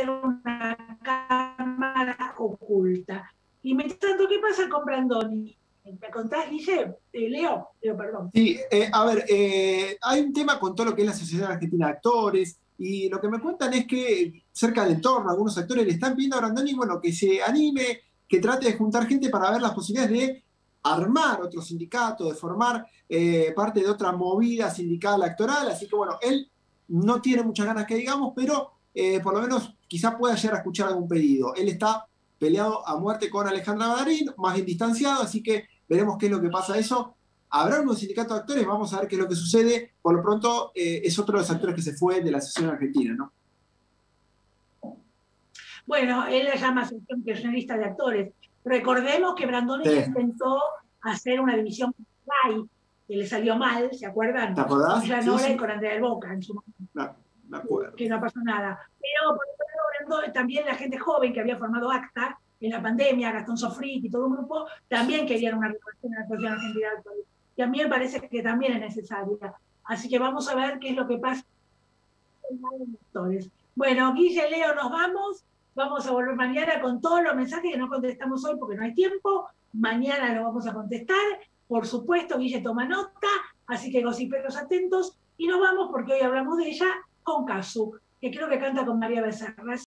una cámara oculta. Y mientras tanto, ¿qué pasa con Brandoni? ¿Me contás, Guille? Leo, perdón. Sí, a ver, hay un tema con todo lo que es la Sociedad Argentina de Actores, y lo que me cuentan es que cerca del entorno, algunos actores le están pidiendo a Brandoni, bueno, que se anime, que trate de juntar gente para ver las posibilidades de armar otro sindicato, de formar parte de otra movida sindical actoral, así que bueno, él no tiene muchas ganas que digamos, pero por lo menos quizá pueda llegar a escuchar algún pedido. Él está peleado a muerte con Alejandra Badarín, más bien distanciado, así que veremos qué es lo que pasa eso. Habrá un sindicato de actores, vamos a ver qué es lo que sucede. Por lo pronto, es otro de los actores que se fue de la Asociación Argentina, ¿no? Bueno, él la llama Asociación Kirchnerista de Actores. Recordemos que Brandoni Sí. ya intentó hacer una división gay, que le salió mal, ¿se acuerdan? ¿Te acordás? Con Jan Nora y con Andrea del Boca en su momento. Me acuerdo. Que no pasó nada. Pero por otro lado, también la gente joven que había formado ACTA en la pandemia, Gastón Sofrit y todo un grupo, también querían una renovación de la Asociación Argentina de Actores. Y a mí me parece que también es necesaria. Así que vamos a ver qué es lo que pasa con los actores. Bueno, Guille, Leo, nos vamos. Vamos a volver mañana con todos los mensajes que no contestamos hoy porque no hay tiempo. Mañana los vamos a contestar. Por supuesto, Guille toma nota, así que gossiperos atentos. Y nos vamos porque hoy hablamos de ella con Casu, que creo que canta con María Becerra.